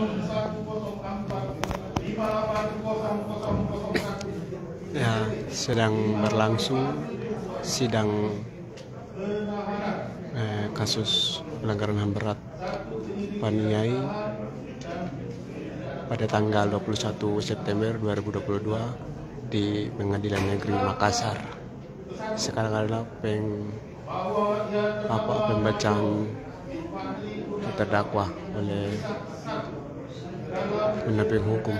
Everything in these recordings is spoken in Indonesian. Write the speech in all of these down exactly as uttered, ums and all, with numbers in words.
Ya, sedang berlangsung sidang eh, kasus pelanggaran H A M berat Paniai pada tanggal dua puluh satu September dua ribu dua puluh dua di Pengadilan Negeri Makassar. Sekarang adalah peng, apa, pembacaan terdakwa oleh pendamping hukum.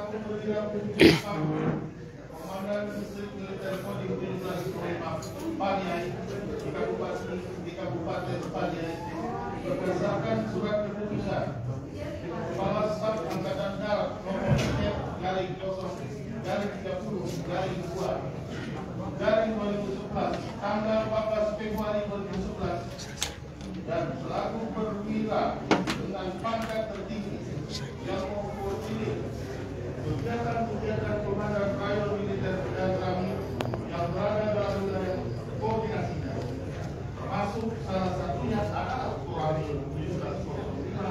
Berdasarkan surat keputusan Kepala Staf Angkatan Darat nomor garing garing tiga puluh garing dua garing dua ribu sebelas tanggal empat belas Februari dua ribu sebelas dan selaku perwira dengan pangkat tertinggi yang mewakili kegiatan-kegiatan Komandan Rayon Militer dan kami yang berada dalam wilayah koordinasinya, termasuk salah satunya adalah Koramil tujuh belas nol lima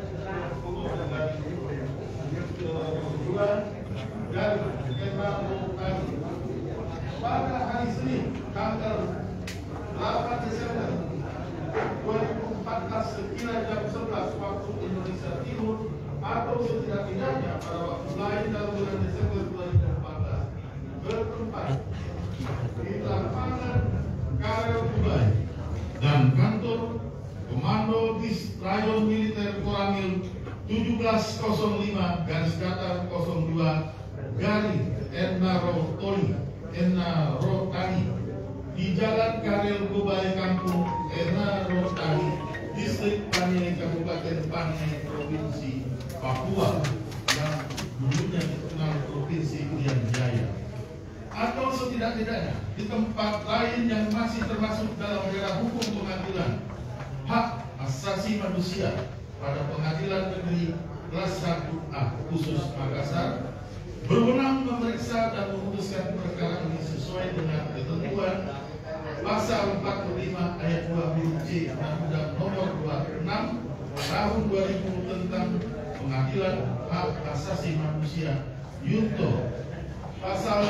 dari Jenderal Kami pada hari Senin tanggal delapan Desember dua ribu empat belas sekira jam sebelas waktu Indonesia Timur atau setidak-tidaknya pada waktu lain dalam bulan Desember dua ribu empat belas bertempat di lapangan Karel Dubai dan kantor Komando Dis Rayon Militer Koramil tujuh belas nol lima garis datar nol dua garing Enaro Toli Enaro Tani di Jalan Karel Dubai Kampung Enaro Tani Distrik Paniai Kabupaten Paniai Provinsi Papua yang dulunya dikenal Provinsi Irian Jaya, atau setidak-tidaknya di tempat lain yang masih termasuk dalam daerah hukum pengadilan hak asasi manusia pada Pengadilan Negeri Kelas satu A khusus Makassar berwenang memeriksa dan memutuskan perkara ini sesuai dengan ketentuan pasal empat puluh lima ayat dua huruf C Undang-Undang Nomor dua puluh enam Tahun dua ribu tentang Pengadilan Hak Asasi Manusia Yunto, pasal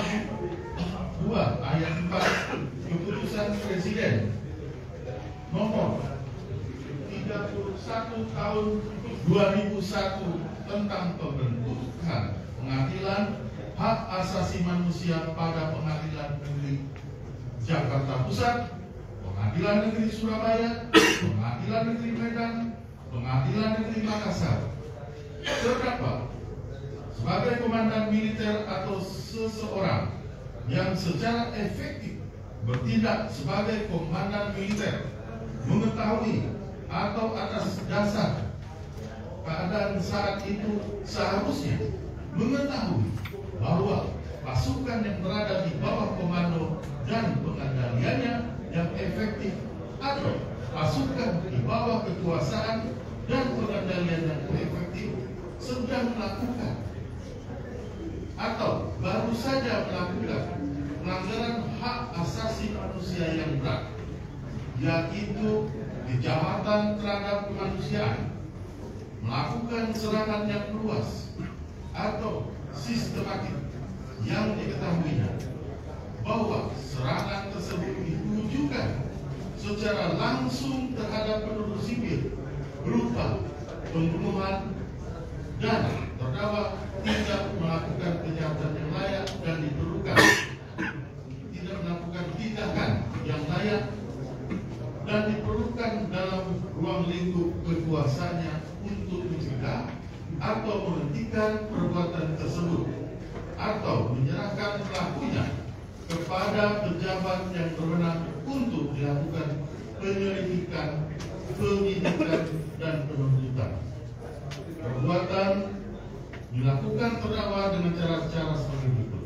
dua ayat empat Keputusan Presiden Nomor tiga puluh satu Tahun dua ribu satu tentang pembentukan Pengadilan Hak Asasi Manusia pada Pengadilan Negeri Jakarta Pusat, Pengadilan Negeri Surabaya, Pengadilan Negeri Medan, Pengadilan Negeri Makassar. Terdakwa sebagai komandan militer atau seseorang yang secara efektif bertindak sebagai komandan militer mengetahui atau atas dasar keadaan saat itu seharusnya mengetahui bahwa pasukan yang berada di bawah komando dan pengendaliannya yang efektif atau pasukan di bawah kekuasaan dan pengendalian yang efektif sedang melakukan atau baru saja melakukan pelanggaran hak asasi manusia yang berat, yaitu kejahatan terhadap kemanusiaan, melakukan serangan yang luas atau sistematik yang diketahuinya bahwa serangan tersebut ditujukan secara langsung terhadap penduduk sipil berupa pembunuhan dan terdakwa tidak melakukan kejahatan yang layak dan diperlukan tidak melakukan tindakan yang layak dan diperlukan dalam ruang lingkup kekuasaannya untuk mencegah atau menghentikan perbuatan tersebut atau menyerahkan pelakunya kepada pejabat yang berwenang untuk dilakukan penyelidikan, penyidikan, dan penuntutan. Perbuatan dilakukan terdakwa dengan cara-cara sebagai berikut: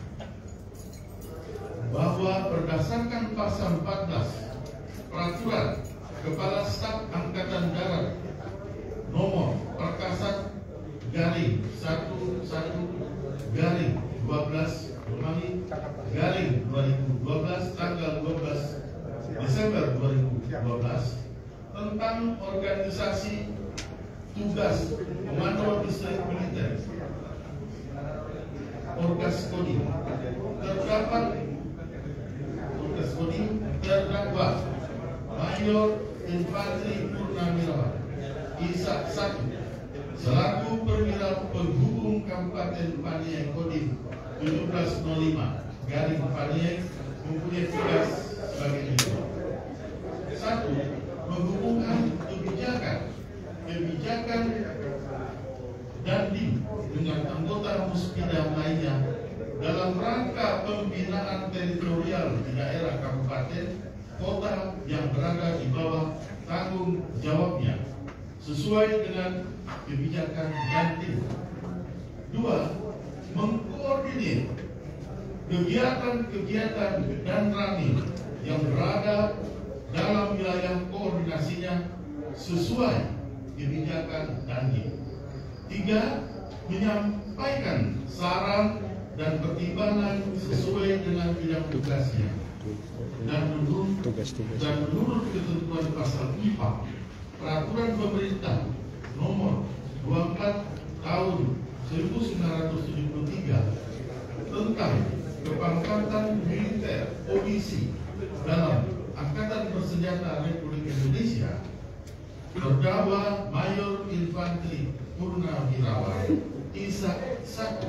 bahwa berdasarkan pasal empat belas Peraturan Kepala Staf Angkatan Darat Nomor Perkasat garing satu satu garing dua belas Romawi garing dua ribu dua belas tanggal dua belas Desember dua ribu dua belas tentang organisasi tugas Komando Distrik Militer Orkas Kodim terdapat Orkas Kodim terdakwa Mayor Infanteri Purnawirawan Ishak satu selaku perwira penghubung Kabupaten Paniai Kodim tujuh belas nol lima garing Paniai mempunyai tugas sebagai berikut. Satu, menghubungkan kebijakan kebijakan Dandim dengan anggota Muspida lainnya dalam rangka pembinaan teritorial di daerah kabupaten kota yang berada di bawah tanggung jawabnya sesuai dengan kebijakan Dandim. Dua, mengkoordinir kegiatan-kegiatan dan ramil yang berada dalam wilayah koordinasinya sesuai kebijakan Dandim. Tiga, menyampaikan saran dan pertimbangan sesuai dengan bidang tugasnya dan menurut Tugas-tugas. dan menurut ketentuan pasal empat Peraturan Pemerintah Nomor dua puluh empat Tahun seribu sembilan ratus tujuh puluh tiga tentang kepangkatan militer polisi dalam Angkatan Bersenjata Republik Indonesia, terdakwa Mayor Infanteri Purnawirawan Ishak satu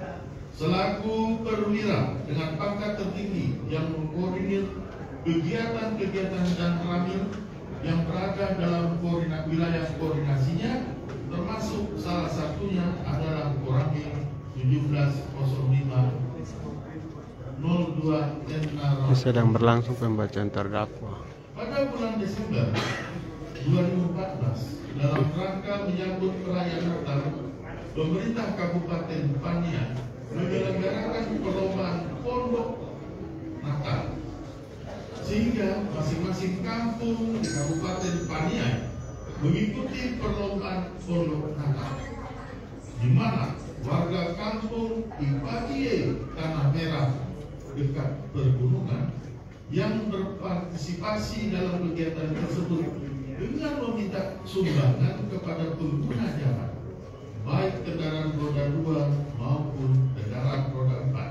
selaku perwira dengan pangkat tertinggi yang mengkoordinir kegiatan-kegiatan dan ramil yang berada dalam koordinat wilayah koordinasinya, termasuk salah satunya adalah Koramil tujuh belas nol lima nol dua Tentara. Sedang berlangsung pembacaan terdakwa. Pada bulan Desember dua ribu empat belas, dalam rangka menyambut perayaan Natal, pemerintah Kabupaten Paniai menyelenggarakan perlombaan pondok Natal, sehingga masing-masing kampung di Kabupaten Paniai mengikuti perlombaan pondok Natal, di mana warga kampung Ipatie Tanah Merah dekat pergunungan yang berpartisipasi dalam kegiatan tersebut dengan meminta sumbangan kepada pengguna jalan, baik kendaraan roda dua maupun kendaraan roda empat.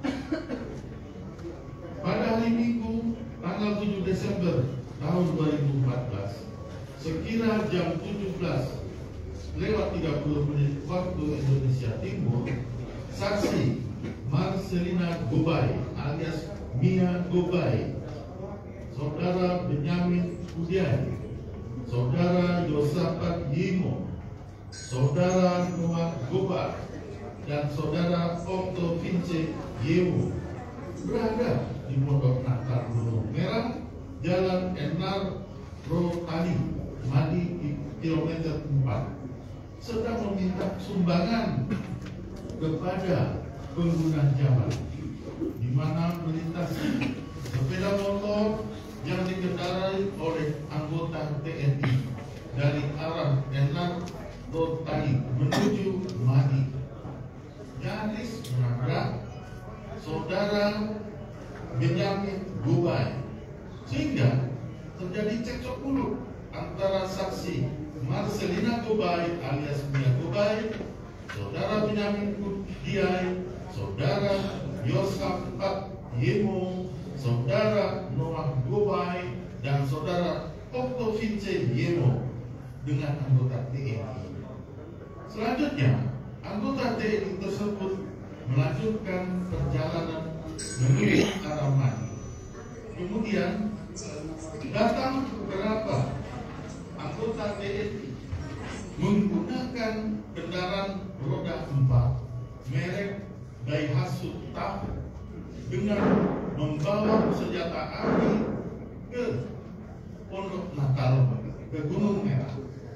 Pada hari Minggu tanggal tujuh Desember tahun dua ribu empat belas, sekira jam tujuh belas lewat tiga puluh menit waktu Indonesia Timur, saksi Marcelina Gobay alias Mia Gobay, saudara Benyamin Udiani, saudara Yosafat Yimo, saudara Noah Gobay, dan saudara Okto Vince Yewo berada di Pondok Natal Gunung Merah, Jalan Enar Rotani, Madi kilometer empat, sedang meminta sumbangan kepada pengguna jalan, di mana melintasi sepeda motor yang dikendarai oleh anggota T N I dari arah Enar Rotani menuju Madi, nyaris menabrak saudara Benyamin Gobay, sehingga terjadi cekcok mulut antara saksi Marcelina Gobay alias Mia Gobay, saudara Benyamin Udiai, saudara Yosafat Yemo, saudara Noah Gobay, dan saudara Okto Vince Yemo dengan anggota T N I. Selanjutnya, anggota T N I tersebut melanjutkan perjalanan menuju arah Madi. Kemudian datang beberapa anggota T N I menggunakan kendaraan roda empat merek Daihatsu Tahoe dengan membawa senjata api ke Pondok Natal, ke Gunung Merah,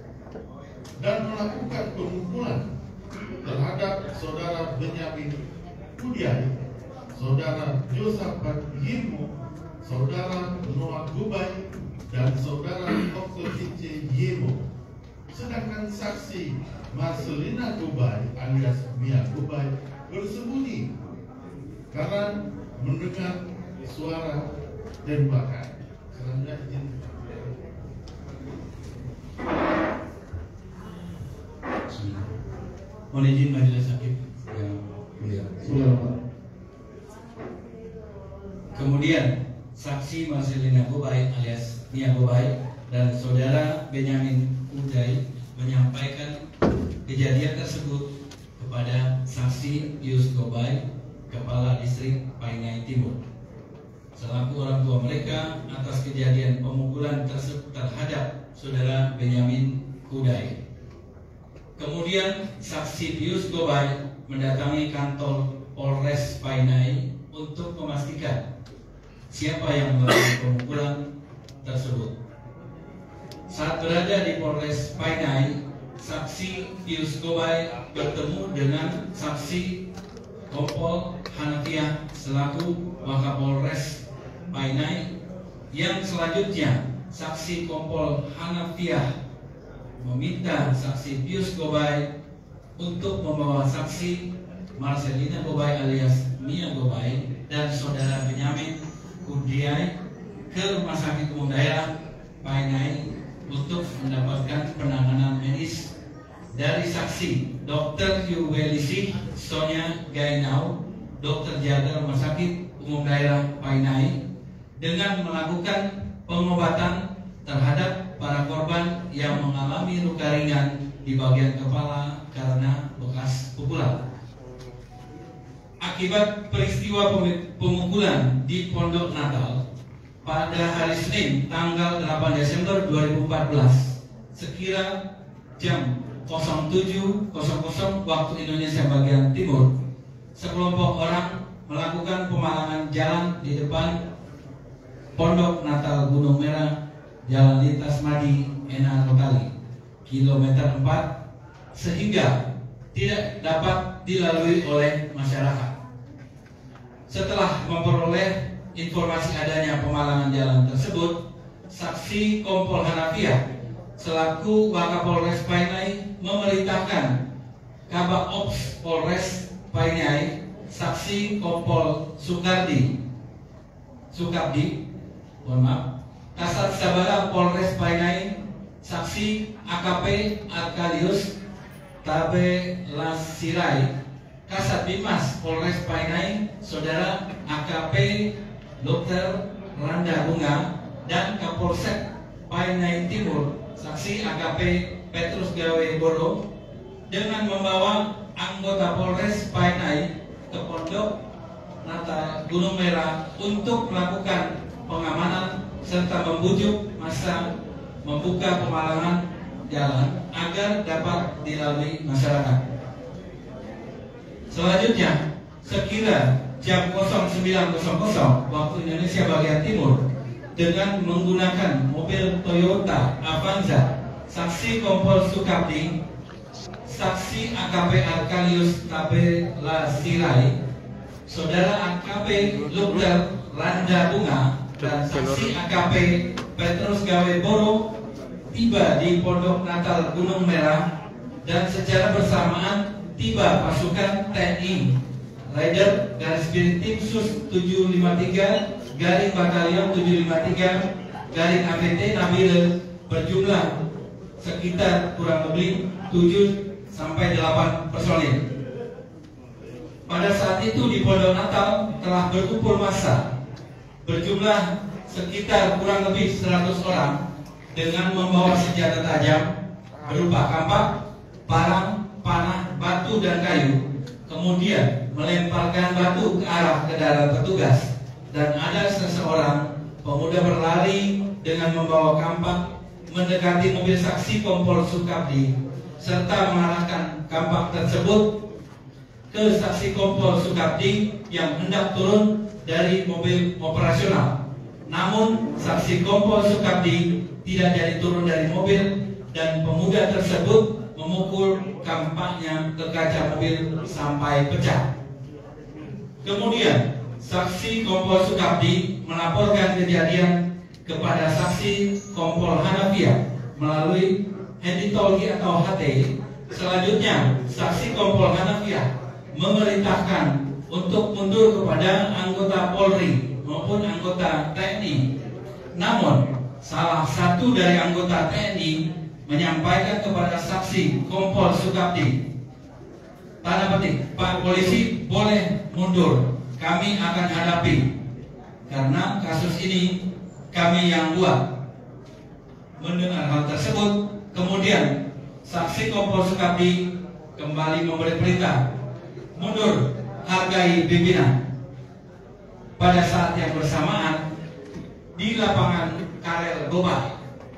dan melakukan pemukulan terhadap saudara Benyamin Udiai, saudara Yosafat Yimo, saudara Noah Gobay, dan saudara Okto Vince Yemo. Sedangkan saksi Marcelina Gobay alias Mia Gobay bersembunyi karena mendengar suara tembakan. Selanjutnya Mohon izin majelis hakim yang mulia. Kemudian saksi Marcelina Gobay alias Nia Gobay dan saudara Benyamin Udai menyampaikan kejadian tersebut kepada saksi Pius Gobay, Kepala Distrik Paingai Timur, selaku orang tua mereka atas kejadian pemukulan tersebut terhadap saudara Benyamin Udai. Kemudian saksi Pius Gobay mendatangi kantor Polres Painai untuk memastikan siapa yang melakukan pemukulan tersebut. Saat berada di Polres Painai, saksi Pius Gobay bertemu dengan saksi Kompol Hanafiah selaku Wakapolres Painai, yang selanjutnya saksi Kompol Hanafiah meminta saksi Pius Gobay untuk membawa saksi Marcelina Gobay alias Nia Gobay dan saudara Benyamin Udai ke Rumah Sakit Umum Daerah Painai untuk mendapatkan penanganan medis dari saksi Dokter Yuwelisih Sonia Gainau, dokter jaga Rumah Sakit Umum Daerah Painai, dengan melakukan pengobatan terhadap para korban yang mengalami luka ringan di bagian kepala karena bekas pukulan. Akibat peristiwa pemukulan di Pondok Natal pada hari Senin tanggal delapan Desember dua ribu empat belas sekira jam tujuh waktu Indonesia bagian timur, sekelompok orang melakukan pemalangan jalan di depan Pondok Natal Gunung Merah, Jalan Lintas Madi, Ena Rotali, kilometer empat, sehingga tidak dapat dilalui oleh masyarakat. Setelah memperoleh informasi adanya pemalangan jalan tersebut, saksi Kompol Hanafiah selaku Wakapolres Painai memerintahkan Kabak Ops Polres Painai, saksi Kompol Sukardi Sukabdi, mohon maaf, Kasat Sabara Polres Painai, saksi A K P Arkadius Tabe Lasirai, Kasat Bimas Polres Painai, saudara A K P Dokter Randa Bunga, dan Kapolsek Painai Timur, saksi A K P Petrus Gawe Boro, dengan membawa anggota Polres Painai ke Pondok Natal Gunung Merah untuk melakukan pengamanan serta membujuk massa membuka pemalangan jalan agar dapat dilalui masyarakat. Selanjutnya, sekira jam sembilan waktu Indonesia bagian timur, dengan menggunakan mobil Toyota Avanza, saksi Kompol Sukabdi, saksi A K P Arkadius Tabe Lasirai, saudara A K P Dokter Randa Bunga, dan saksi A K P Petrus Gawe Boro tiba di Pondok Natal Gunung Merah, dan secara bersamaan tiba pasukan T N I Rider garis miring tim sus tujuh lima tiga garing batalion tujuh lima tiga garing A B T Nabila berjumlah sekitar kurang lebih tujuh sampai delapan personil. Pada saat itu di Pondok Natal telah berkumpul massa berjumlah sekitar kurang lebih seratus orang dengan membawa senjata tajam berupa kampak, parang, panah, batu, dan kayu. Kemudian melemparkan batu ke arah kendaraan petugas, dan ada seseorang pemuda berlari dengan membawa kampak mendekati mobil saksi Kompol Sukabdi serta mengarahkan kampak tersebut ke saksi Kompol Sukabdi yang hendak turun dari mobil operasional. Namun saksi Kompol Sukabdi tidak jadi turun dari mobil, dan pemuda tersebut memukul kampaknya ke kaca mobil sampai pecah. Kemudian saksi Kompol Sukabdi melaporkan kejadian kepada saksi Kompol Hanafiah melalui Handitolgi atau H T. Selanjutnya saksi Kompol Hanafiah memerintahkan untuk mundur kepada anggota Polri maupun anggota T N I. Namun salah satu dari anggota T N I menyampaikan kepada saksi Kompol Sukabdi tanda petik, Pak Polisi boleh mundur, kami akan hadapi, karena kasus ini kami yang buat. Mendengar hal tersebut, kemudian saksi Kompol Sukabdi kembali memberi perintah mundur, hargai pimpinan. Pada saat yang bersamaan di lapangan Karel Gobay,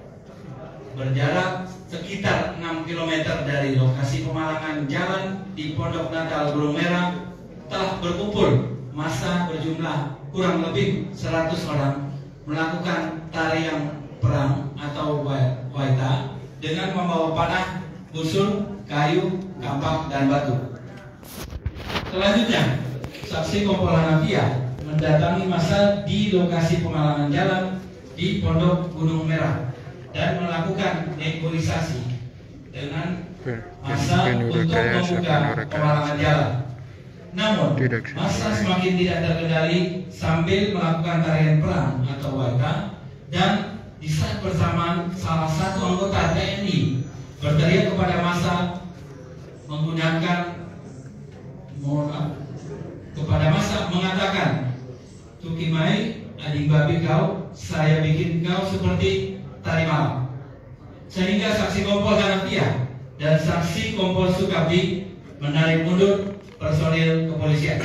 berjarak sekitar enam kilometer dari lokasi pemalangan jalan di Pondok Natal Gunung Merah, telah berkumpul massa berjumlah kurang lebih seratus orang melakukan tarian perang atau waita dengan membawa panah, busur, kayu, kampak, dan batu. Selanjutnya, saksi Kompol Hanafiah mendatangi massa di lokasi pemalangan jalan di Pondok Gunung Merah dan melakukan negosiasi dengan massa untuk membuka pemalangan jalan. Namun, massa semakin tidak terkendali sambil melakukan tarian perang atau waita, dan di saat bersamaan salah satu anggota T N I berteriak kepada massa menggunakan mohon kepada massa mengatakan, "Tukimai, adik babi kau, saya bikin kau seperti tari malam." Sehingga saksi Kompol Hanafiah dan saksi Kompol Sukabdi menarik mundur personil kepolisian.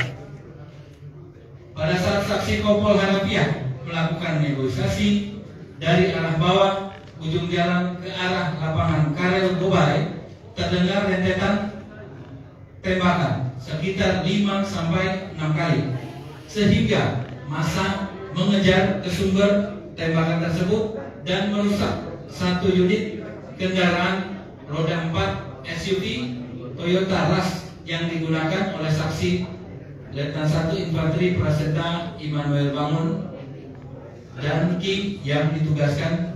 Pada saat saksi Kompol Hanafiah melakukan negosiasi dari arah bawah ujung jalan ke arah lapangan Karel Gobay, terdengar rentetan tembakan sekitar lima sampai enam kali, sehingga massa mengejar ke sumber tembakan tersebut dan merusak satu unit kendaraan roda empat S U V Toyota Rush yang digunakan oleh saksi Letnan satu Infanteri Prasetya Immanuel Bangun dan Ki yang ditugaskan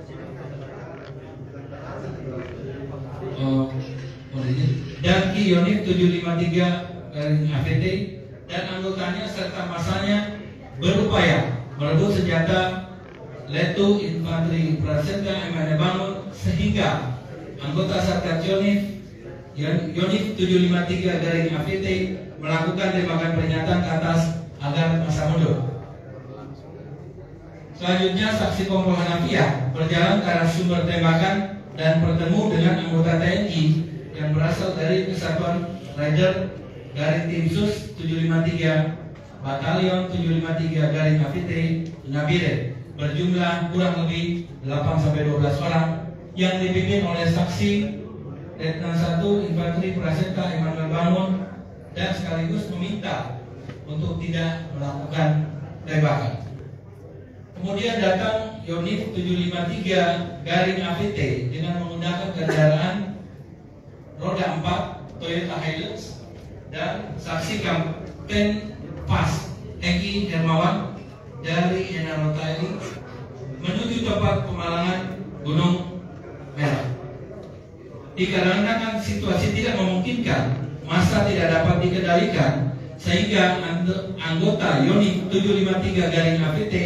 oh, dan Ki Yonif tujuh lima tiga garing A V T dan anggotanya serta masanya berupaya merebut senjata Letu Infanteri Prasetya Immanuel Bangun, sehingga anggota Satgas Yonif Yonif tujuh lima tiga garing A V T melakukan tembakan peringatan ke atas agar massa mundur. Selanjutnya, saksi Kompol Hanafiah berjalan ke arah sumber tembakan dan bertemu dengan anggota T N I yang berasal dari Kesatuan Rider garing Tim Sus tujuh lima tiga Batalion tujuh lima tiga garing A V T Nabire, berjumlah kurang lebih delapan sampai dua belas orang yang dipimpin oleh saksi Letnan satu Infanteri Prasetya Immanuel Bangun dan sekaligus meminta untuk tidak melakukan tembakan. Kemudian datang Yonif tujuh lima tiga garing A V T dengan menggunakan kendaraan roda empat Toyota Hilux dan saksi Kapten Pas Eki Hermawan dari Enarotali menuju tempat pemalangan Gunung Merah. Dikarenakan situasi tidak memungkinkan, massa tidak dapat dikendalikan, sehingga anggota Yonif tujuh lima tiga garing A V T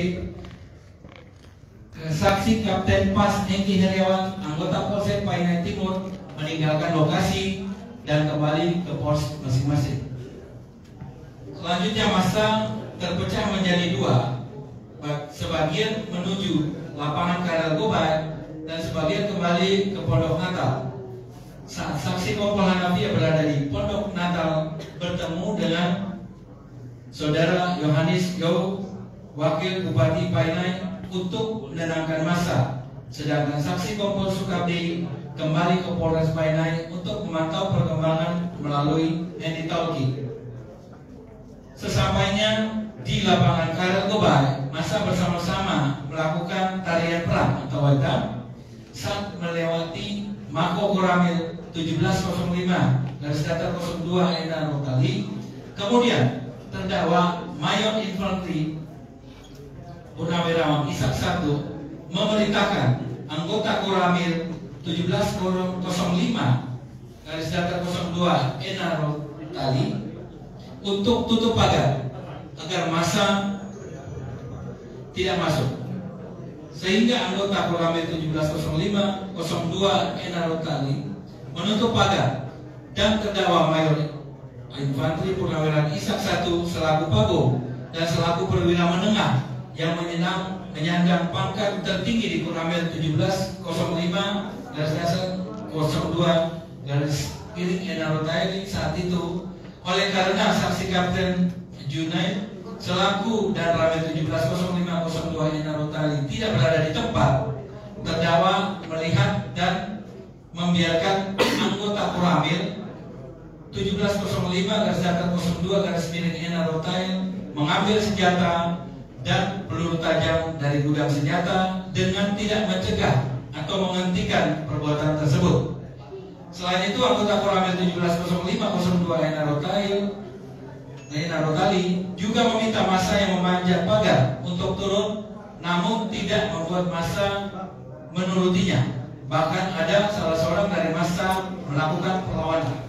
saksi Kapten Pas Eki Heriawan, anggota Polsek Painai Timur, meninggalkan lokasi dan kembali ke pos masing-masing. Selanjutnya, massa terpecah menjadi dua, sebagian menuju lapangan Karel Gobay dan sebagian kembali ke Pondok Natal. Saat saksi Kompol Hanafiah berada di Pondok Natal bertemu dengan Saudara Yohanis Yo, Wakil Bupati Painai, untuk menenangkan massa, sedangkan saksi Kompol Sukabdi kembali ke Polres Painai untuk memantau perkembangan melalui handy-talkie. Sesampainya di lapangan Karel Gobay, massa bersama-sama melakukan tarian perang atau waita saat melewati Mako Koramil tujuh belas nol lima garis datar nol dua Enarotali. Kemudian terdakwa Mayor Infanteri Purnawirawan Ishak satu memerintahkan anggota Koramil tujuh belas nol lima garis datar nol dua Enarotali untuk tutup pagar agar massa tidak masuk, sehingga anggota Koramil tujuh belas nol lima nol dua Enarotali menutup pagar dan terdakwa Mayor Infanteri Purnawirawan Ishak satu selaku Pabom dan selaku perwira menengah yang menyenang, menyandang pangkat tertinggi di Purnawirawan tujuh belas nol lima garis dasar nol dua garis miring N R O Thaili saat itu, oleh karena saksi Kapten Junaid selaku dan Ramil tujuh belas nol lima nol dua N R O Thaili tidak berada di tempat, terdakwa melihat dan membiarkan anggota Koramil tujuh belas nol lima garis datar nol dua garis miring N R O Thaili mengambil senjata dan peluru tajam dari gudang senjata dengan tidak mencegah atau menghentikan perbuatan tersebut. Selain itu, anggota Koramil tujuh belas nol lima nol dua N R O Thaili N R O Thaili juga meminta massa yang memanjat pagar untuk turun, namun tidak membuat massa menurutinya. Bahkan ada salah seorang dari massa melakukan perlawanan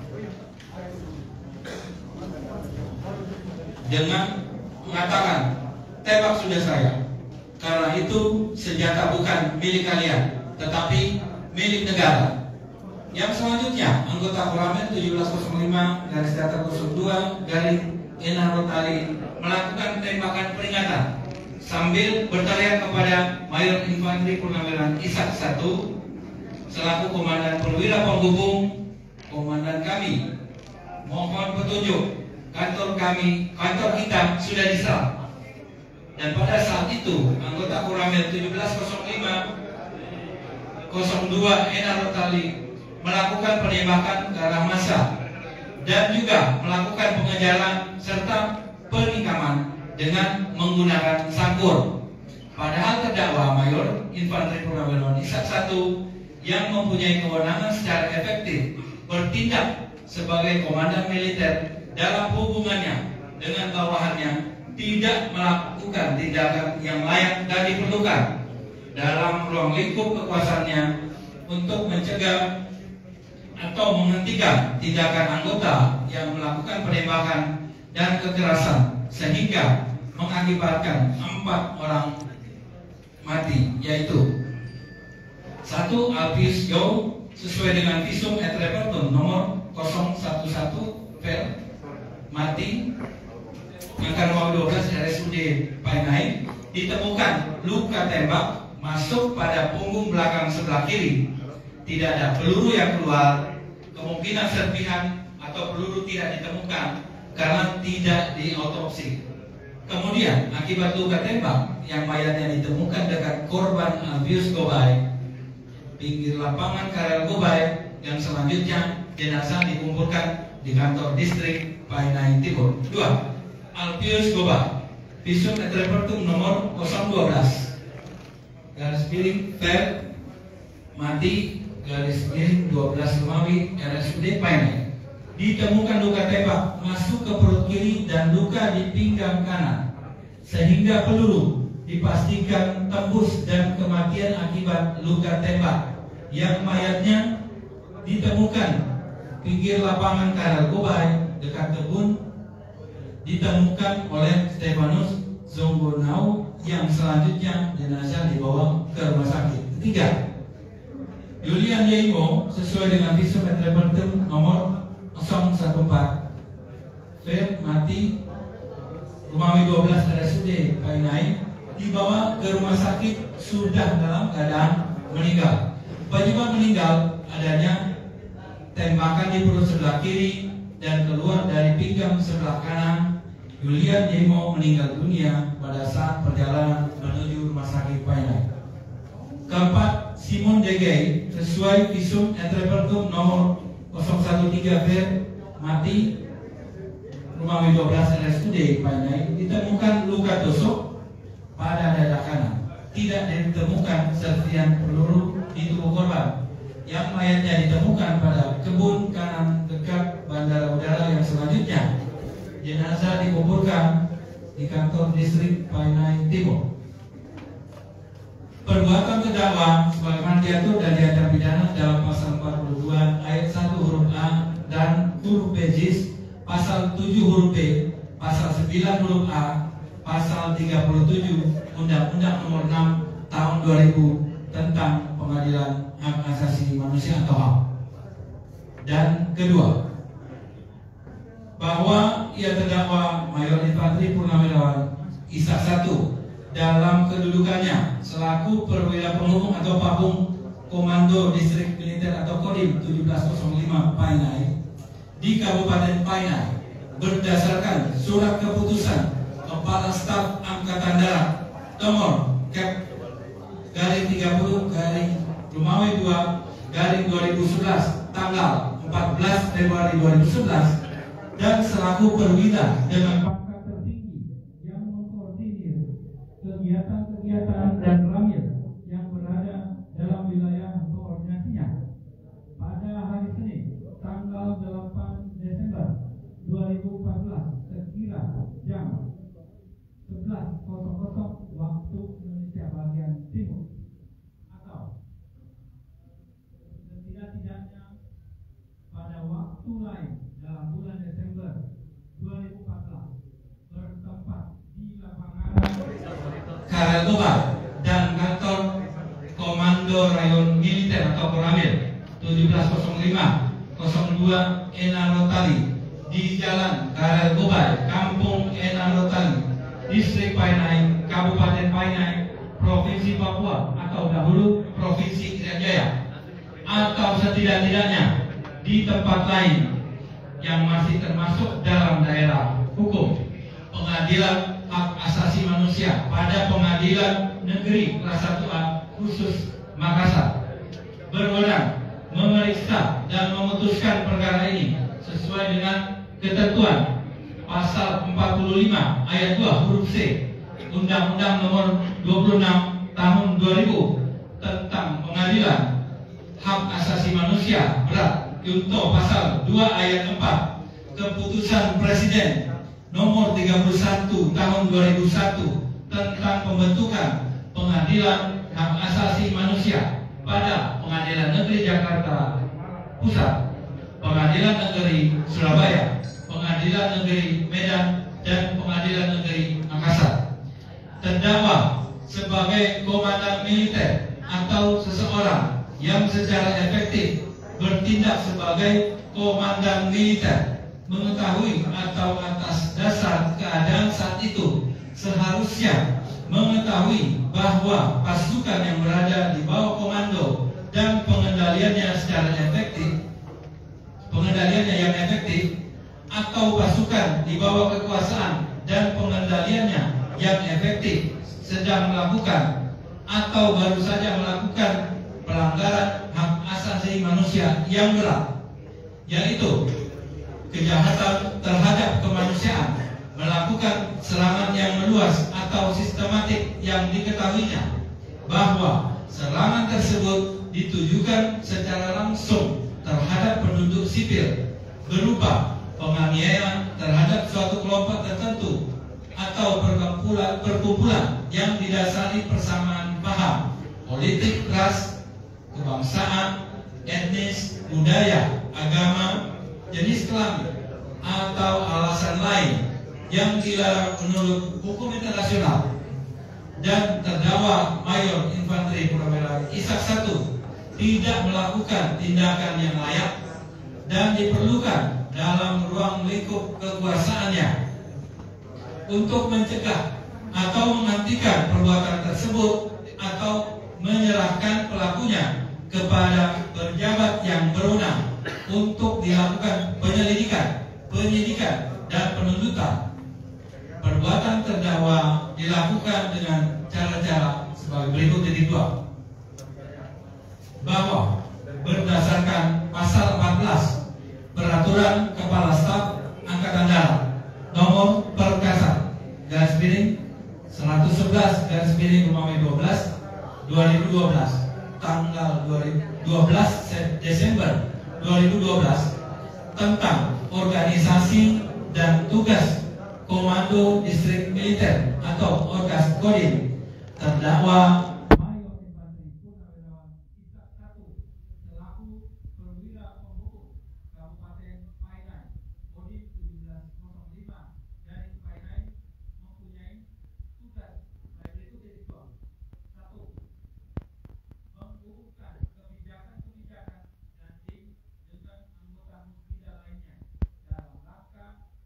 dengan mengatakan, tembak sudah saya, karena itu senjata bukan milik kalian, tetapi milik negara. Yang selanjutnya, anggota Koramil tujuh belas nol lima garis datar nol dua garis N R O Thaili melakukan tembakan peringatan sambil berteriak kepada Mayor Infanteri Purnawirawan Ishak satu selaku Komandan Perwira Penghubung, komandan kami, mohon petunjuk. Kantor kami, kantor kita sudah diserang. Dan pada saat itu, anggota Koramil tujuh belas nol lima nol dua N R O Thaili melakukan penembakan ke arah massa dan juga melakukan pengejaran serta penikaman dengan menggunakan sangkur. Padahal terdakwa Mayor Infanteri Purnawirawan Ishak satu yang mempunyai kewenangan secara efektif bertindak sebagai komandan militer dalam hubungannya dengan bawahannya tidak melakukan tindakan yang layak dan diperlukan dalam ruang lingkup kekuasaannya untuk mencegah atau menghentikan tindakan anggota yang melakukan penembakan dan kekerasan sehingga mengakibatkan empat orang mati, yaitu satu Alpius Go sesuai dengan visum et repertum nomor nol satu satu Ver mati angka dua belas R S U D Painai, ditemukan luka tembak masuk pada punggung belakang sebelah kiri, tidak ada peluru yang keluar, kemungkinan serpihan atau peluru tidak ditemukan karena tidak diotopsi. Kemudian akibat luka tembak yang mayatnya ditemukan dekat korban Alpius Gobay pinggir lapangan Karel Gobay, yang selanjutnya jenazah dikumpulkan di kantor distrik Painai Timur. Dua, Alpius Gobay, visum et repertum nomor nol satu dua garis miring Ver mati garis miring dua belas Romawi R S U D Painai, ditemukan luka tembak masuk ke perut kiri dan luka di pinggang kanan sehingga peluru dipastikan tembus dan kematian akibat luka tembak yang mayatnya ditemukan pinggir lapangan Karel Gobay dekat kebun, ditemukan oleh Stefanus Zongonau yang selanjutnya jenazah dibawa ke rumah sakit. Ketiga, Julian Yeimo sesuai dengan visum et repertum nomor nol satu empat Ver mati Romawi dua belas R S U D Painai, dibawa ke rumah sakit sudah dalam keadaan meninggal. Penyebab meninggal adanya tembakan di perut sebelah kiri dan keluar dari pinggang sebelah kanan. Julian Yeimo meninggal dunia pada saat perjalanan menuju rumah sakit Painai. Keempat, Simon Degay sesuai visum et repertum nomor nol satu tiga Ver mati Romawi dua belas R S U D Painai, ditemukan luka tusuk pada dada kanan. Tidak ditemukan serpihan peluru di tubuh korban. Yang mayatnya ditemukan pada kebun kanan dekat bandara udara yang selanjutnya. Jenazah dikuburkan di kantor distrik Painai Timur. Perbuatan terdakwa sebagaimana diatur dan diancam pidana dalam pasal empat puluh dua ayat satu huruf A dan huruf B jis, pasal tujuh huruf B, pasal sembilan huruf A, pasal tiga puluh tujuh Undang-Undang Nomor enam Tahun dua ribu tentang Pengadilan Hak Asasi Manusia atau H A M. Dan kedua, bahwa ia terdakwa Mayor Infanteri Purnawirawan Ishak satu dalam kedudukannya selaku perwira penghukum atau Pabung Komando Distrik Militer atau Kodim tujuh belas nol lima Painai di Kabupaten Painai berdasarkan surat keputusan Kepala Staf Angkatan Darat nomor Kep garing tiga puluh garing Romawi dua garing dua ribu sebelas tanggal empat belas Februari dua ribu sebelas dan selaku perwira dengan pangkat tertinggi yang mengkoordinir kegiatan-kegiatan dan ramil yang berada dalam wilayah koordinasinya pada hari Senin tanggal delapan Desember dua ribu empat belas sekira jam sebelas waktu Indonesia bagian timur atau setidak-tidaknya pada waktu lain dalam bulan Desember dua ribu empat belas bertempat di lapangan Karagoba dan kantor Komando Rayon Militer atau Koramil tujuh belas nol lima nol dua Enarotali di Jalan Karagoba, Kampung Enarotali, Distrik Painai, Kabupaten Painai, Provinsi Papua atau dahulu Provinsi Irian Jaya, atau setidak-tidaknya di tempat lain yang masih termasuk dalam daerah hukum Pengadilan Hak Asasi Manusia pada Pengadilan Negeri Kelas satu A khusus Makassar berwenang memeriksa dan memutuskan perkara ini sesuai dengan ketentuan Pasal empat puluh lima ayat dua huruf C Undang-Undang Nomor dua puluh enam Tahun dua ribu tentang Pengadilan Hak Asasi Manusia berat Junto Pasal dua ayat empat Keputusan Presiden Nomor tiga puluh satu Tahun dua ribu satu tentang pembentukan Pengadilan Hak Asasi Manusia pada Pengadilan Negeri Jakarta Pusat, Pengadilan Negeri Surabaya, Pengadilan Negeri Medan, dan Pengadilan Negeri Makassar. Terdakwa sebagai komandan militer atau seseorang yang secara efektif bertindak sebagai komandan militer mengetahui atau atas dasar keadaan saat itu seharusnya mengetahui bahwa pasukan yang berada di bawah komando dan pengendaliannya secara efektif pengendaliannya yang efektif atau pasukan di bawah kekuasaan dan pengendaliannya yang efektif sedang melakukan atau baru saja melakukan pelanggaran hak asasi manusia yang berat, yaitu kejahatan terhadap kemanusiaan, melakukan serangan yang meluas atau sistematik yang diketahuinya bahwa serangan tersebut ditujukan secara langsung terhadap penduduk sipil berupa penganiayaan terhadap suatu kelompok tertentu atau perkumpulan, perkumpulan yang didasari persamaan paham politik, ras, kebangsaan, etnis, budaya, agama, jenis kelamin, atau alasan lain yang dilarang menurut hukum internasional, dan terdakwa Mayor Infanteri Purnawirawan Ishak satu tidak melakukan tindakan yang layak dan diperlukan dalam ruang lingkup kekuasaannya untuk mencegah atau menghentikan perbuatan tersebut atau menyerahkan pelakunya kepada pejabat yang berwenang untuk dilakukan penyelidikan, penyidikan, dan penuntutan. Perbuatan terdakwa dilakukan dengan cara-cara sebagai berikut. Titik dua, bahwa berdasarkan pasal empat belas Peraturan Kepala Staf Angkatan Darat Nomor Perkasa garis miring seratus sebelas garis miring Romawi dua belas dua ribu dua belas tanggal dua belas Desember dua ribu dua belas tentang organisasi dan tugas Komando Distrik Militer atau Orgas Kodim, terdakwa Mayor Infanteri Purnawirawan Ishak satu selaku perwira penghukum Kabupaten Painai Kodim tujuh belas nol lima dari Painai mempunyai tugas berikut. Titik dua, satu, mengukuhkan kebijakan-kebijakan dan tim dengan anggota musbida lainnya dalam rangka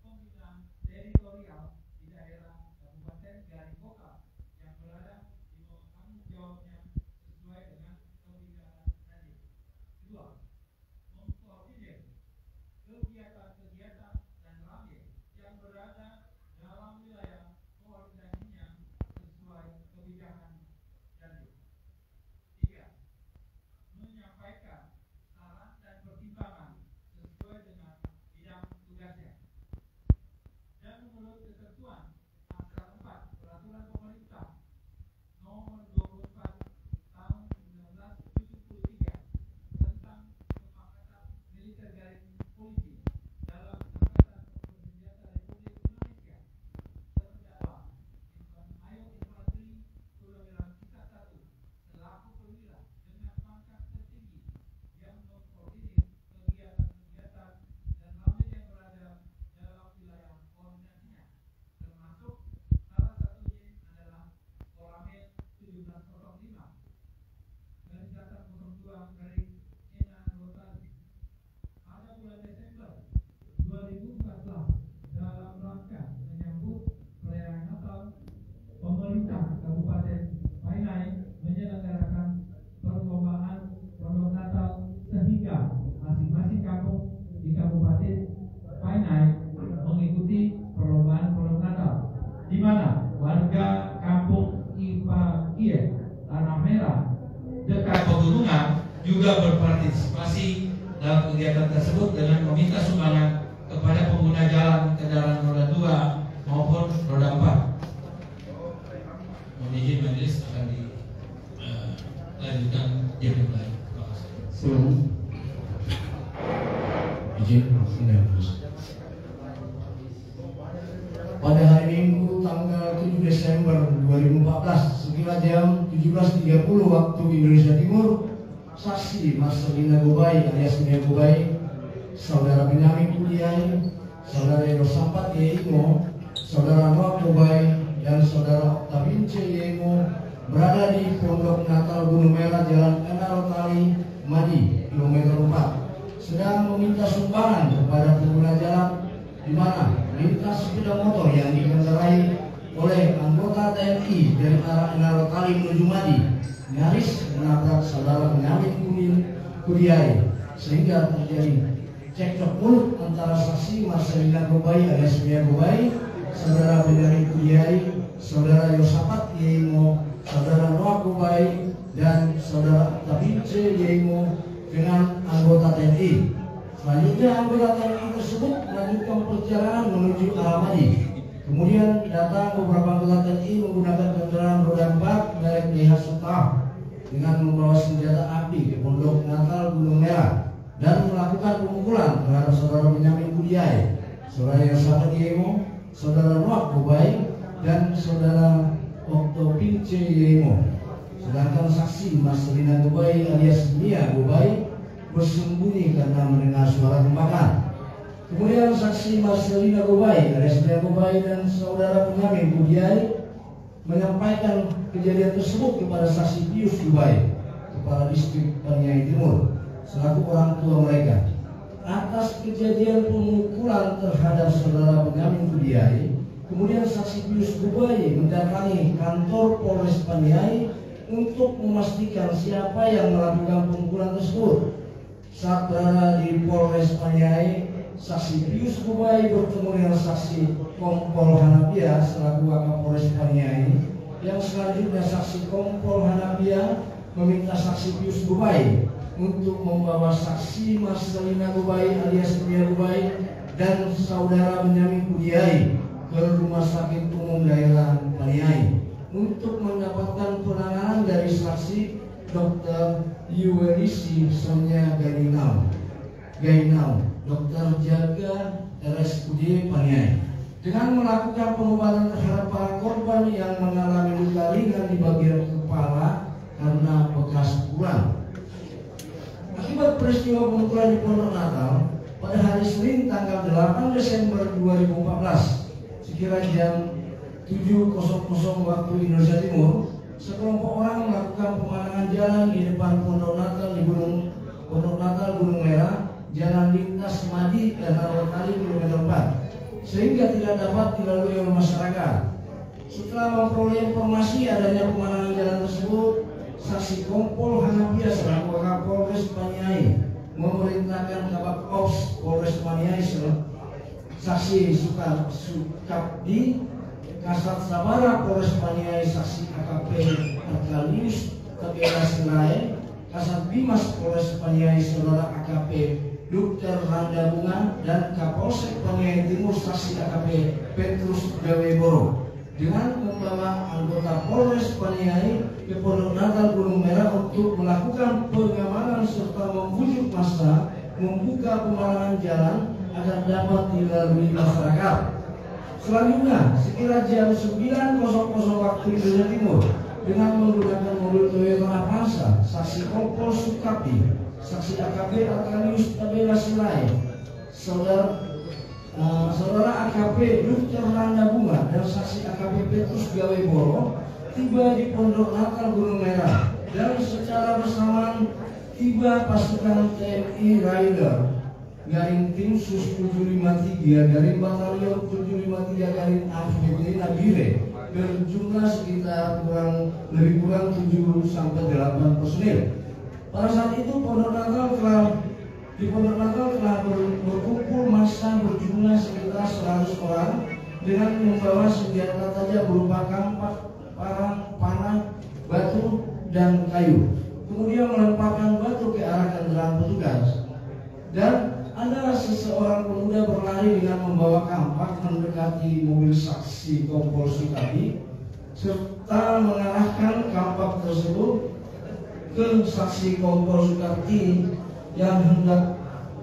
kegiatan tersebut dengan meminta sumbangan kepada pengguna jalan kendaraan roda dua maupun roda empat. Mohon izin majelis akan dilanjutkan jadi lain. Terima kasih. Sebelum izin pada hari Minggu tanggal tujuh Desember dua ribu empat belas sekira jam tujuh belas tiga puluh waktu Indonesia Timur, saksi Marcelina Gobai alias Mia Gobai, saudara Benyamin Pudiai, saudara Yosapat Yeimo, saudara Noah Gobai, dan saudara Octavince Yeimo berada di Pondok Natal Gunung Merah Jalan Enal Tali Madi kilometer empat, sedang meminta sumbangan kepada pengguna jalan di mana lintas sepeda motor yang dikendarai oleh anggota T N I dari arah Enal Tali menuju Madi nyaris menabrak saudara Benyamin Pudiai sehingga terjadi cekcok mulut antara saksi Marcelina Gobai alias Mia Gobai, saudara Benyamin Pudiai, saudara Yosapat Yeimo, saudara Noah Gobai, dan saudara Octavince Yeimo dengan anggota T N I. Selanjutnya anggota T N I tersebut melanjutkan perjalanan menuju arah Madi. Kemudian datang beberapa anggota T N I menggunakan kendaraan roda empat merek D H Star dengan membawa senjata api ke Pondok Natal Gunung Merah dan melakukan pemukulan terhadap saudara Benyamin Pudiai, saudara Yosapat Yeimo, saudara Noah Gobai, dan saudara Octavince Yeimo. Sedangkan saksi Marcelina Gobai alias Mia Gobai bersembunyi karena mendengar suara tembakan. Kemudian saksi Marcelina Gobai alias Mia Gobai dan saudara Benyamin Pudiai menyampaikan kejadian tersebut kepada saksi Pius Gobai, kepala distrik Paniai Timur, selaku orang tua mereka. Atas kejadian pemukulan terhadap saudara Benyamin Pudiai, kemudian saksi Pius Gobai mendatangi kantor Polres Paniai untuk memastikan siapa yang melakukan pemukulan tersebut. Saat berada di Polres Paniai, saksi Pius Gobai bertemu dengan saksi Kompol Hanapia selaku Wakapolres Paniai, yang selanjutnya saksi Kompol Hanapia meminta saksi Pius Gobai untuk membawa saksi Marcelina Gobai alias Mia Gobai dan saudara Benyamin Pudiai ke Rumah Sakit Umum Daerah Paniai untuk mendapatkan penanganan dari saksi Dokter Yuwenisi Sonia Gainau, Gainau, dokter jaga R S U D Paniai, dengan melakukan pengobatan terhadap para korban yang mengalami luka ringan di bagian kepala karena bekas pukulan. Akibat peristiwa pemukulan di Pondok Natal pada hari Senin tanggal delapan Desember dua ribu empat belas sekira jam tujuh waktu Indonesia Timur, sekelompok orang melakukan pemalangan jalan di depan Pondok Natal di Gunung Pondok Natal Gunung Merah, jalan lintas Madi dan Tali kilometer empat, sehingga tidak dapat dilalui oleh masyarakat. Setelah memperoleh informasi adanya pemalangan jalan tersebut, saksi Kompol Hanapia selaku Kapolres Paniai memerintahkan Kabak Ops Polres Paniai, saksi Suka Sukabdi, Kasat Sabara Polres Paniai, saksi A K P Arkalius Tabela Senai, Kasat Bimas Polres Paniai saudara A K P Dokter Randa Bunga, dan Kapolsek Paniai Timur saksi A K P Petrus Gaweboro dengan membawa anggota Polres Paniai ke Pondok Natal Gunung Merah untuk melakukan pengamanan serta membujuk massa membuka pemalangan jalan agar dapat dilalui masyarakat. Selanjutnya, sekira jam sembilan waktu Indonesia Timur, dengan menggunakan mobil Toyota Avanza, saksi Kompol Sukabdi, saksi A K P Arkalius Tabela Senai, saudara uh, saudara A K P Dokter Randa Bunga, dan saksi A K P Petrus Gaweboro tiba di Pondok Natal Gunung Merah, dan secara bersamaan tiba pasukan T N I Rider garing tim Sus tujuh lima tiga garing Batalion tujuh lima tiga garing Amfibi Nabire berjumlah sekitar kurang lebih kurang tujuh sampai delapan personil. Pada saat itu Pondok Natal telah di Pondok Natal telah ber, berkumpul massa berjumlah sekitar seratus orang dengan membawa senjata tajam berupa kampak, parang, panah, batu, dan kayu. Kemudian melemparkan batu ke arah kendaraan petugas. Dan ada seseorang pemuda berlari dengan membawa kampak mendekati mobil saksi Kompol Sukadi serta mengarahkan kampak tersebut ke saksi Kompol Sukadi yang hendak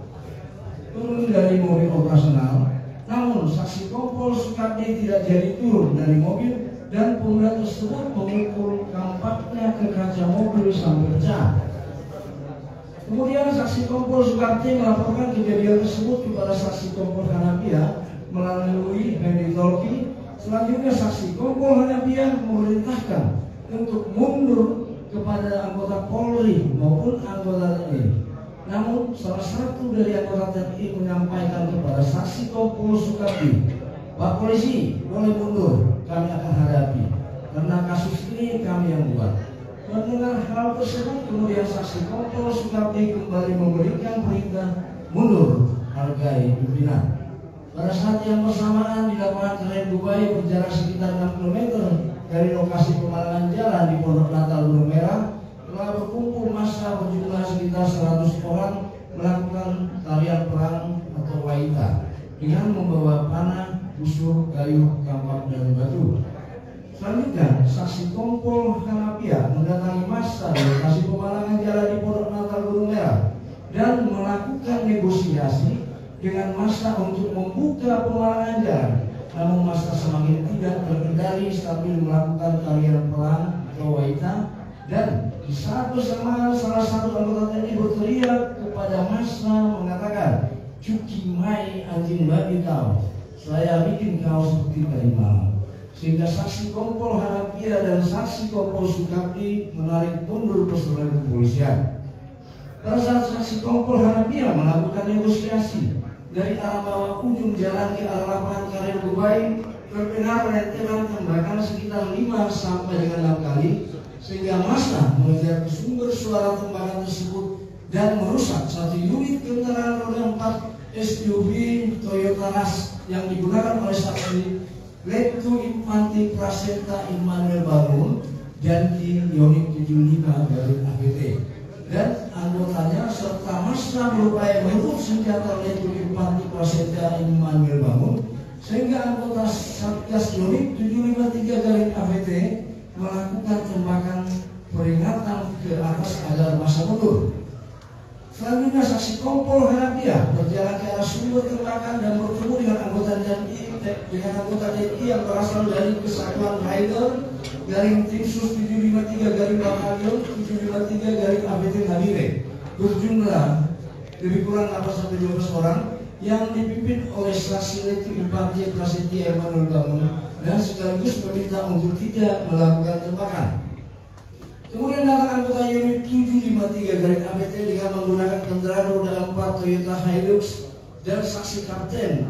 turun dari mobil operasional. Namun saksi Kompol Sukadi tidak jadi turun dari mobil dan pemuda tersebut memukul kampaknya ke kaca mobil sampai pecah. Kemudian saksi Kompol Sukadi melaporkan kejadian tersebut kepada saksi Kompol Hanafiah melalui Hendy Tolki. Selanjutnya saksi Kompol Hanafiah memerintahkan untuk mundur kepada anggota Polri maupun anggota T N I. Namun salah satu dari anggota T N I menyampaikan kepada saksi Kompol Sukadi, "Pak Polisi, boleh mundur, kami akan hadapi karena kasus ini kami yang buat." Mendengar hal tersebut, kemudian saksi Kompol Sukadi kembali memberikan perintah mundur hargai pimpinan. Pada saat yang bersamaan di lapangan Karet Dubai berjarak sekitar enam kilometer dari lokasi pemalangan jalan di Pondok Natal Gunung Merah, telah berkumpul massa berjumlah sekitar seratus orang melakukan tarian perang atau waita dengan membawa panah, busur, kayu, kampak, dan batu. Selanjutnya, saksi Kompol Hanafiah mendatangi massa di lokasi pemalangan jalan di Pondok Natal Gunung Merah dan melakukan negosiasi dengan massa untuk membuka pemalangan jalan. Namun massa semakin tidak terkendali sambil melakukan tarian perang atau waita, dan di saat bersamaan salah satu anggota T N I berteriak kepada massa mengatakan, "Cuki mai anjing babi kau, saya bikin kau seperti tadi malam." Sehingga saksi Kompol Hanafiah dan saksi Kompol Sukadi menarik mundur personel kepolisian. Pada saat saksi Kompol Hanafiah melakukan negosiasi dari arah bawah ujung jalan ke arah lapangan Karet Dubai, terdengar rentetan tembakan sekitar lima sampai dengan enam kali, sehingga massa mengejar sumber suara tembakan tersebut dan merusak satu unit kendaraan roda empat S U V Toyota Rush yang digunakan oleh saksi Letu Infanti Prasenta Immanuel Bangun dan di unit tujuh puluh lima dari A B T, dan anggotanya serta massa berupaya merebut senjata Letu Infanti Prasenta Immanuel Bangun, sehingga anggota Satgas unit tujuh lima tiga dari A B T melakukan tembakan peringatan ke atas agar massa mundur. Selanjutnya saksi Kompol Hanafiah berjalan ke arah sumber tembakan dan bertemu dengan anggota T N I dengan anggota T N I yang berasal dari Kesatuan Rider garing Tim Sus tujuh lima tiga garing Batalion tujuh lima tiga garing A B T Nabire berjumlah lebih kurang delapan sampai dua belas orang yang dipimpin oleh saksi Letu Infanti Prasetya Immanuel Bangun dan sekaligus meminta untuk tidak melakukan tembakan. Kemudian datang anggota unit tujuh lima tiga garing A B T dengan menggunakan kendaraan roda empat Toyota Hilux dan saksi Kapten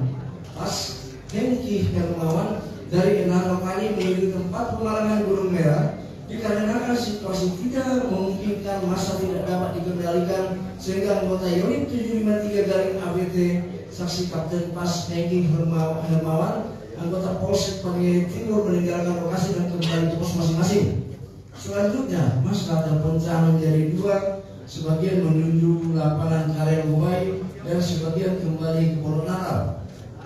Pas Hengki Hermawan dari Enaro Kali menuju tempat pemalangan Gunung Merah dikarenakan situasi tidak memungkinkan massa tidak dapat dikendalikan, sehingga anggota unit tujuh lima tiga garing A B T saksi Kapten Pas Hengki Hermawan anggota Polsek Paniai Timur meninggalkan lokasi dan kembali ke pos masing-masing. Selanjutnya, massa terpecah menjadi dua, sebagian menuju lapangan Karet Dubai dan sebagian kembali ke Pondok Natal.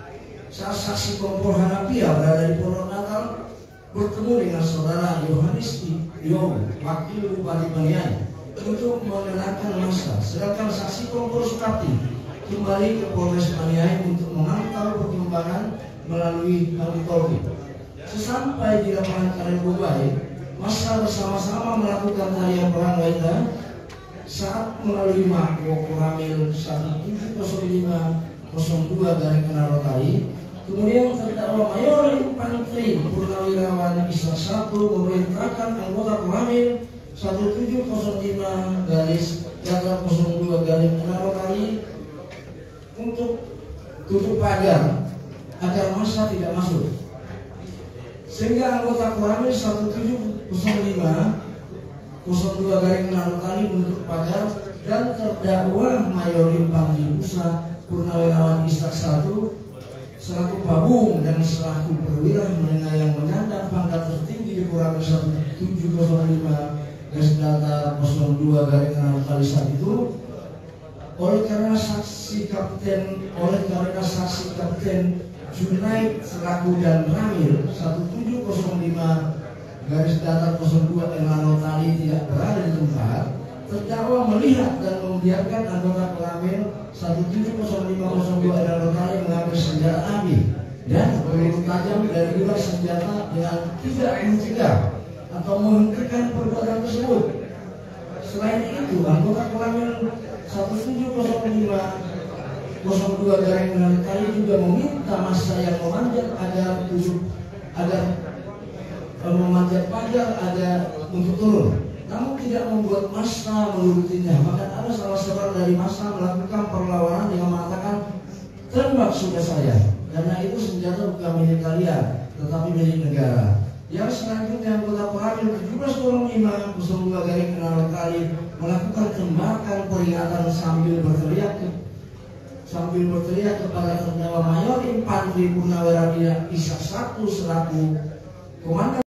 Saat saksi Kompol Hanafiah berada di Pondok Natal bertemu dengan saudara Yohanes Yo, wakil Bupati Paniai, untuk menenangkan massa, sedangkan saksi Kompol Sukadi kembali ke Polres Paniai untuk memantau perkembangan melalui Hendy Tolki. Sesampai di lapangan Karet Dubai, massa bersama-sama melakukan tarian perang waita saat melalui Mako Koramil satu tujuh nol lima nol dua garing Enarotali. Kemudian terdakwa Mayor Infantri Purnawirawan Ishak satu memerintahkan anggota Koramil satu tujuh nol lima garis Jakarta nol dua garing Enarotali untuk tutup pagar agar massa tidak masuk, sehingga anggota Koramil satu tujuh nol lima nol dua garing Enarotali menutup pagar dan terdakwa Mayor Infantri Usa Purnawirawan Ishak satu selaku pabung dan selaku perwira menengah yang menyandang pangkat tertinggi di Koramil satu tujuh nol lima garis datar nol dua garing Enarotali saat itu oleh karena saksi kapten oleh karena saksi kapten Junaid selaku dan Ramil satu tujuh nol lima garis datar nol dua Elano Tali tidak berada di tempat, terdakwa melihat dan membiarkan anggota Koramil satu tujuh nol lima nol dua Elano Tali mengambil senjata api dan peluru tajam dari dua senjata dengan tidak mencegah atau menghentikan perbuatan tersebut. Selain itu, anggota Koramil satu tujuh nol lima nol dua garing Elano Tali juga meminta massa yang memanjat agar tujuh agar memanjat pagar agar untuk turun, namun tidak membuat massa menurutinya. Bahkan ada salah seorang dari massa melakukan perlawanan dengan mengatakan, tembak sudah saya, karena itu senjata bukan milik kalian, tetapi milik negara. Yang selanjutnya anggota Koramil tujuh belas nol lima nol dua garing Elano Tali melakukan tembakan peringatan sambil berteriak sambil berteriak kepada terdakwa Mayor Infantri Purnawirawan Isa satu selaku komandan